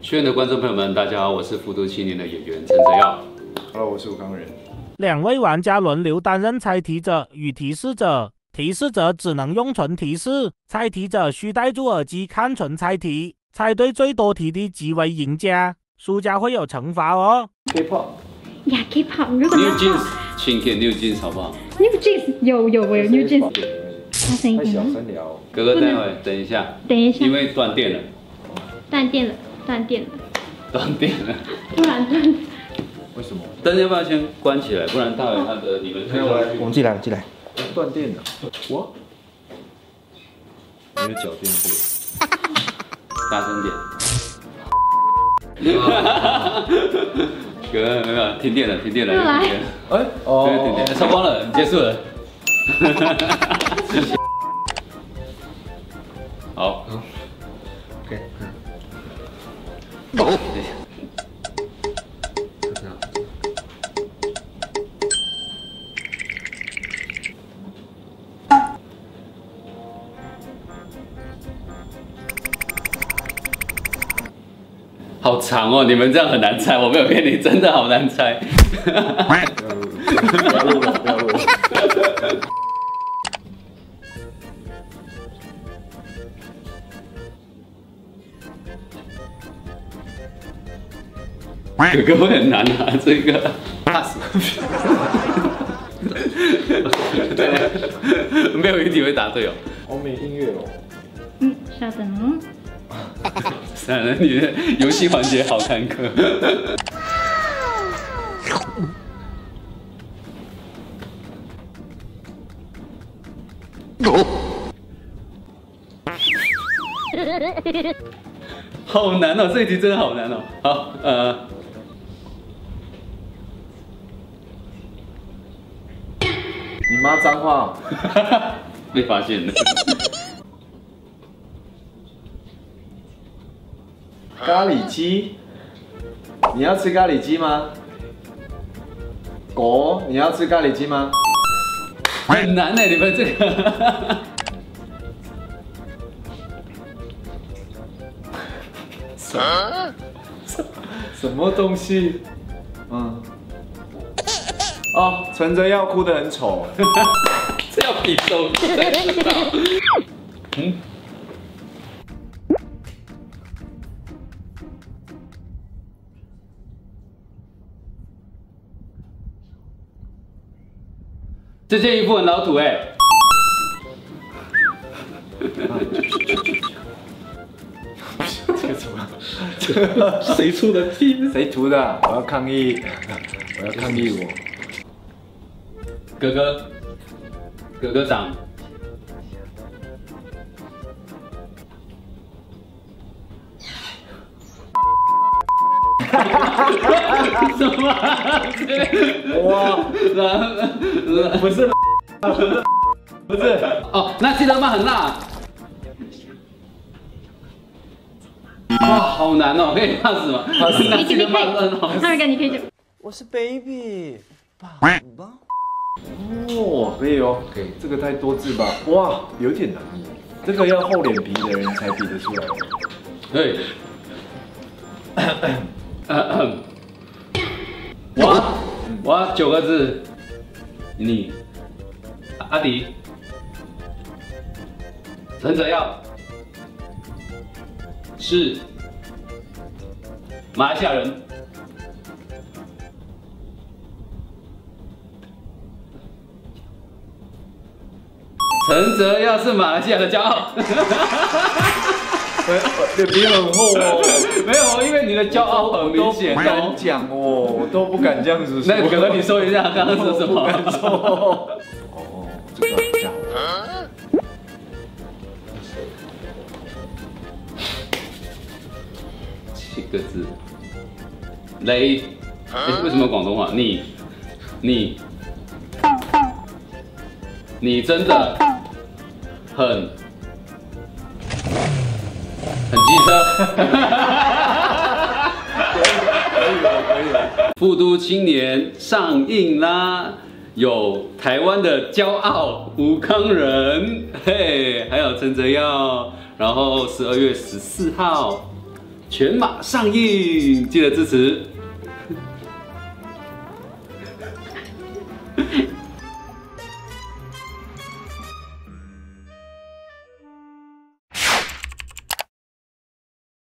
学院的观众朋友们，大家好，我是复读青年的演员陈泽耀。 Hello， 我是吴康仁。 2位玩家轮流担任猜题者与提示者，提示者只能用唇提示，猜题者需戴住耳机看唇猜题，猜对最多题的即为赢家，输家会有惩罚哦。 K-pop 呀 ，K-pop， 如果 New Jeans， 请给 New Jeans 好不好 New Jeans 我有 New Jeans， 大声一太小点。 声聊。 哥哥，待会等一下， 等一下， 因为断电了， 断电了，断电了， 断电了。 突然断。 为什么？ 灯要不要先关起来？不然待会他的你们没有来， 我们进来，进来。 断电了。我？没有脚垫过。 大声点。哥，没有，停电了，停电了，停电了。 哎，哦， 对，停电了，烧光了，结束了。好。 OK。 哦。好长哦，你们这样很难猜，我没有骗你，真的好难猜。 不要录了，不要录了。 哥哥会很难啊，这个 pass。对，没有一题会答对哦。 欧美音乐哦。 稍等哦。 算了，你的游戏环节好坎坷。好难哦，这一题真的好难哦。好， 你妈脏话。 被发现了。 咖喱鸡，你要吃咖喱鸡吗？狗，你要吃咖喱鸡吗？ 很难呢，你们这个。 什么东西？嗯。哦，陈泽耀哭得很丑。 这要比手才知道。嗯。这件衣服很老土哎。 这个什么？ 谁出的题？ 谁涂的？我要抗议！我要抗议我！ 哥哥，哥哥长。什么？ 哇，不是，不是哦，那记得吗？很辣。哇，好难哦，可以 pass 吗？那记得吗？很好。 那个你可以讲。 我是 baby，宝宝。 哦，可以哦，可以，这个太多字吧？哇，有点难，这个要厚脸皮的人才比得出来。 对。我9个字，你阿迪，陈泽耀是马来西亚人。陈泽耀是马来西亚的骄傲。 脸皮很厚哦。 没有，因为你的骄傲很明显。 不敢讲哦，我都不敢这样子说。 那哥哥，你说一下刚刚是什么？ 不敢说。哦，这个比较好。 7个字。雷，为什么广东话？你真的很机车。可以了。复读青年上映啦，有台湾的骄傲吴康仁，嘿，还有陈泽耀，然后12月14号全马上映，记得支持。